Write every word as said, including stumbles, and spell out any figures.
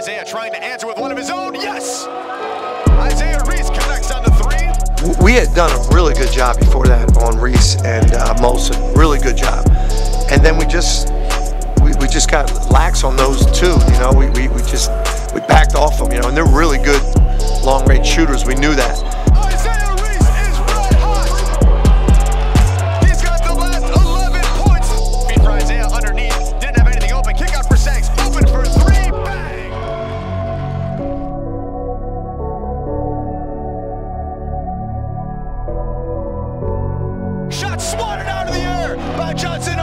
Isaiah trying to answer with one of his own. Yes! Isaiah Reese connects on the three. We had done a really good job before that on Reese and uh, Molson. Really good job. And then we just we, we just got lax on those two. You know, we, we, we just we backed off them. You know, and they're really good long range shooters. We knew that. Isaiah Reese is red hot. He's got the last eleven points. Beat for Isaiah underneath. Didn't have anything open. Kick out for Sags. Open for three. Bang! Shot swatted out of the air by Johnson.